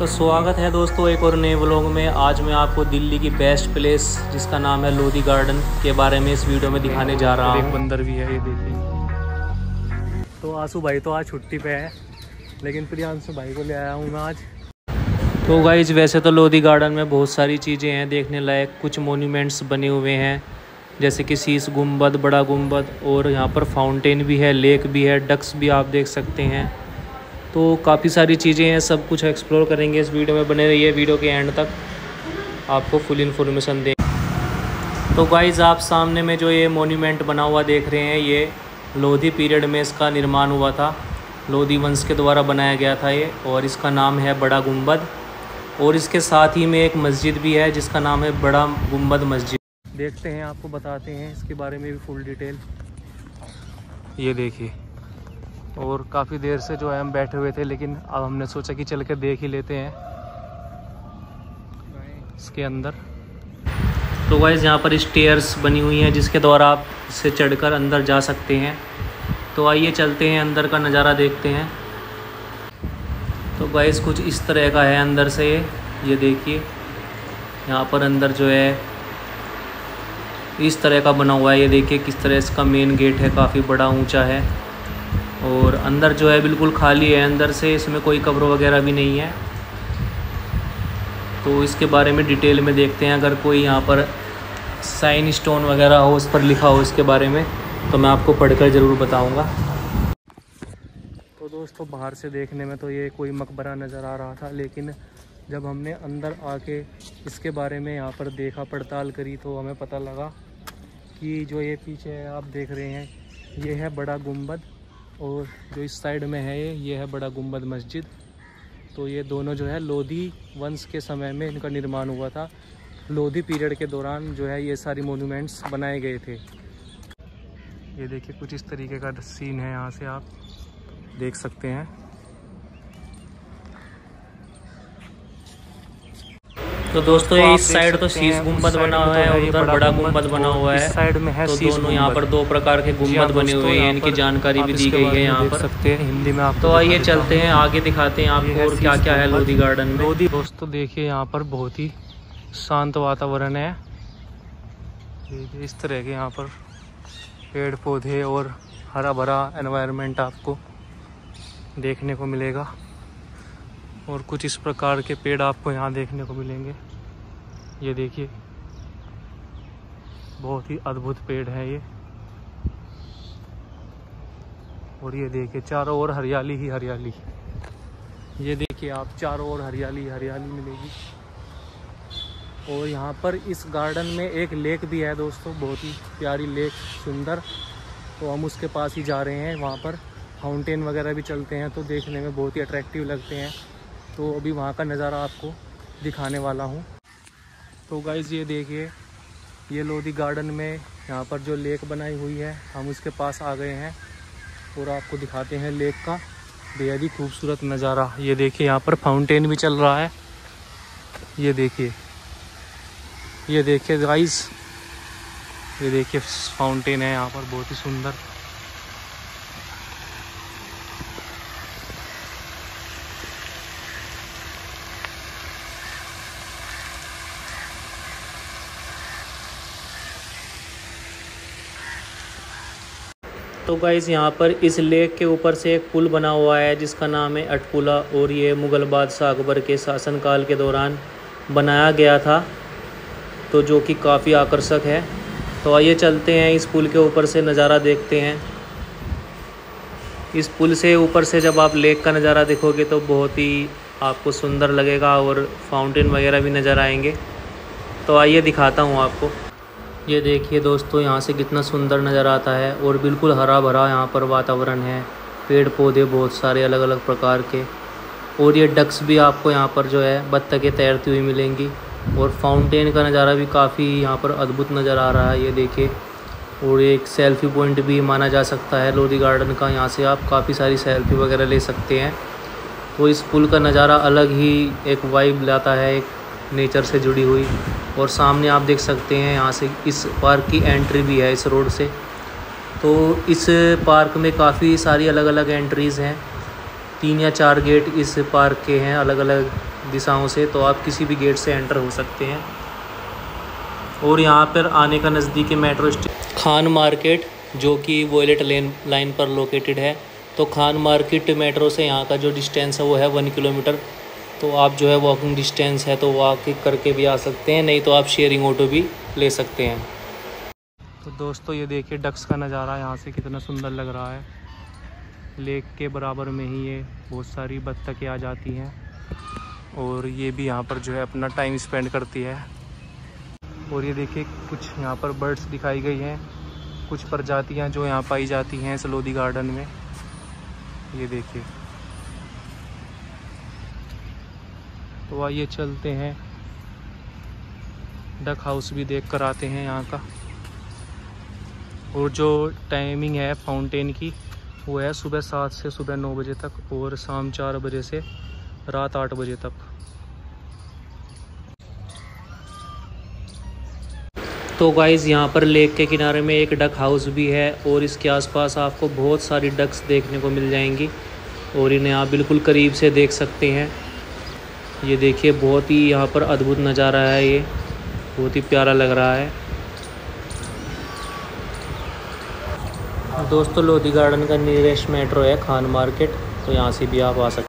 तो स्वागत है दोस्तों एक और नए व्लॉग में। आज मैं आपको दिल्ली की बेस्ट प्लेस जिसका नाम है लोधी गार्डन के बारे में इस वीडियो में दिखाने जा रहा हूँ। एक बंदर भी है, ये देखिए। तो आंसू भाई तो आज छुट्टी पे है, लेकिन प्रियांशु भाई को ले आया हूँ मैं आज। तो गाइज वैसे तो लोधी गार्डन में बहुत सारी चीज़ें हैं देखने लायक। कुछ मोन्यूमेंट्स बने हुए हैं जैसे कि शीश गुम्बद, बड़ा गुम्बद, और यहाँ पर फाउंटेन भी है, लेक भी है, डक्स भी आप देख सकते हैं। तो काफ़ी सारी चीज़ें हैं, सब कुछ एक्सप्लोर करेंगे इस वीडियो में। बने रहिए वीडियो के एंड तक, आपको फुल इन्फॉर्मेशन दें। तो गाइज आप सामने में जो ये मोन्यूमेंट बना हुआ देख रहे हैं, ये लोधी पीरियड में इसका निर्माण हुआ था। लोधी वंश के द्वारा बनाया गया था ये, और इसका नाम है बड़ा गुम्बद। और इसके साथ ही में एक मस्जिद भी है जिसका नाम है बड़ा गुम्बद मस्जिद। देखते हैं, आपको बताते हैं इसके बारे में भी फुल डिटेल। ये देखिए, और काफ़ी देर से जो है हम बैठे हुए थे, लेकिन अब हमने सोचा कि चल के देख ही लेते हैं इसके अंदर। तो गाइस यहाँ पर स्टेयर्स बनी हुई हैं जिसके द्वारा आप इससे चढ़कर अंदर जा सकते हैं। तो आइए चलते हैं, अंदर का नज़ारा देखते हैं। तो गाइस कुछ इस तरह का है अंदर से। ये देखिए, यहाँ पर अंदर जो है इस तरह का बना हुआ है। ये देखिए किस तरह इसका मेन गेट है, काफ़ी बड़ा ऊंचा है। और अंदर जो है बिल्कुल खाली है, अंदर से इसमें कोई कब्र वगैरह भी नहीं है। तो इसके बारे में डिटेल में देखते हैं। अगर कोई यहाँ पर साइन स्टोन वगैरह हो, उस पर लिखा हो इसके बारे में, तो मैं आपको पढ़कर ज़रूर बताऊँगा। तो दोस्तों बाहर से देखने में तो ये कोई मकबरा नज़र आ रहा था, लेकिन जब हमने अंदर आके इसके बारे में यहाँ पर देखा, पड़ताल करी, तो हमें पता लगा कि जो ये पीछे आप देख रहे हैं, ये है बड़ा गुम्बद, और जो इस साइड में है ये है बड़ा गुम्बद मस्जिद। तो ये दोनों जो है लोधी वंश के समय में इनका निर्माण हुआ था। लोधी पीरियड के दौरान जो है ये सारी मोन्यूमेंट्स बनाए गए थे। ये देखिए कुछ इस तरीके का सीन है, यहाँ से आप देख सकते हैं। तो दोस्तों ये इस साइड तो शीश गुम्बद बना हुआ है और उधर बड़ा गुम्बद बना हुआ है। साइड में है तो दोनों यहाँ पर दो प्रकार के गुम्बद बने हुए हैं, इनकी जानकारी भी दी गई है यहाँ पर सकते हैं हिंदी में। आप तो आइए चलते हैं आगे, दिखाते हैं आपको और क्या क्या है लोधी गार्डन में। लोधी दोस्तों देखिए, यहाँ पर बहुत ही शांत वातावरण है। इस तरह के यहाँ पर पेड़ पौधे और हरा भरा एनवायरनमेंट आपको देखने को मिलेगा, और कुछ इस प्रकार के पेड़ आपको यहाँ देखने को मिलेंगे। ये देखिए बहुत ही अद्भुत पेड़ है ये। और ये देखिए चारों ओर हरियाली ही हरियाली। ये देखिए आप, चारों ओर हरियाली हरियाली मिलेगी। और यहाँ पर इस गार्डन में एक लेक भी है दोस्तों, बहुत ही प्यारी लेक, सुंदर। तो हम उसके पास ही जा रहे हैं। वहाँ पर फाउंटेन वगैरह भी चलते हैं, तो देखने में बहुत ही अट्रैक्टिव लगते हैं। तो अभी वहाँ का नज़ारा आपको दिखाने वाला हूँ। तो गाइज़ ये देखिए, ये लोधी गार्डन में यहाँ पर जो लेक बनाई हुई है, हम उसके पास आ गए हैं और आपको दिखाते हैं लेक का बेहद ही खूबसूरत नज़ारा। ये देखिए यहाँ पर फाउंटेन भी चल रहा है। ये देखिए गाइज़, ये देखिए फाउंटेन है यहाँ पर, बहुत ही सुंदर। तो गाइस यहाँ पर इस लेक के ऊपर से एक पुल बना हुआ है जिसका नाम है अटपुला, और ये मुग़ल बादशाह अकबर के शासनकाल के दौरान बनाया गया था, तो जो कि काफ़ी आकर्षक है। तो आइए चलते हैं, इस पुल के ऊपर से नज़ारा देखते हैं। इस पुल से ऊपर से जब आप लेक का नज़ारा देखोगे तो बहुत ही आपको सुंदर लगेगा, और फाउंटेन वगैरह भी नज़र आएंगे। तो आइए दिखाता हूँ आपको। ये देखिए दोस्तों, यहाँ से कितना सुंदर नज़र आता है, और बिल्कुल हरा भरा यहाँ पर वातावरण है, पेड़ पौधे बहुत सारे अलग अलग प्रकार के। और ये डक्स भी आपको यहाँ पर जो है बत्तखें तैरती हुई मिलेंगी, और फाउंटेन का नज़ारा भी काफ़ी यहाँ पर अद्भुत नज़र आ रहा है। ये देखिए, और एक सेल्फ़ी पॉइंट भी माना जा सकता है लोधी गार्डन का। यहाँ से आप काफ़ी सारी सेल्फ़ी वगैरह ले सकते हैं। तो इस पुल का नज़ारा अलग ही एक वाइब लाता है, एक नेचर से जुड़ी हुई। और सामने आप देख सकते हैं यहाँ से इस पार्क की एंट्री भी है इस रोड से। तो इस पार्क में काफ़ी सारी अलग अलग एंट्रीज़ हैं, 3 या 4 गेट इस पार्क के हैं अलग अलग दिशाओं से, तो आप किसी भी गेट से एंटर हो सकते हैं। और यहाँ पर आने का नज़दीकी मेट्रो स्टेशन खान मार्केट, जो कि वॉयलेट लाइन पर लोकेटेड है। तो खान मार्केट मेट्रो से यहाँ का जो डिस्टेंस है वो है 1 किलोमीटर। तो आप जो है वॉकिंग डिस्टेंस है तो वॉक करके भी आ सकते हैं, नहीं तो आप शेयरिंग ऑटो भी ले सकते हैं। तो दोस्तों ये देखिए डक्स का नज़ारा यहाँ से कितना सुंदर लग रहा है। लेक के बराबर में ही ये बहुत सारी बत्तखें आ जाती हैं और ये भी यहाँ पर जो है अपना टाइम स्पेंड करती है। और ये देखिए कुछ यहाँ पर बर्ड्स दिखाई गई हैं, कुछ प्रजातियाँ जो यहाँ पाई जाती हैं इस लोधी गार्डन में। ये देखिए, तो आइए चलते हैं, डक हाउस भी देख कर आते हैं यहाँ का। और जो टाइमिंग है फाउंटेन की वो है सुबह 7 से सुबह 9 बजे तक और शाम 4 बजे से रात 8 बजे तक। तो गाइज़ यहाँ पर लेक के किनारे में एक डक हाउस भी है और इसके आसपास आपको बहुत सारी डक्स देखने को मिल जाएंगी और इन्हें आप बिल्कुल करीब से देख सकते हैं। ये देखिए बहुत ही यहाँ पर अद्भुत नज़ारा है, ये बहुत ही प्यारा लग रहा है। दोस्तों लोधी गार्डन का नियरेस्ट मेट्रो है खान मार्केट, तो यहाँ से भी आप आ सकते हैं।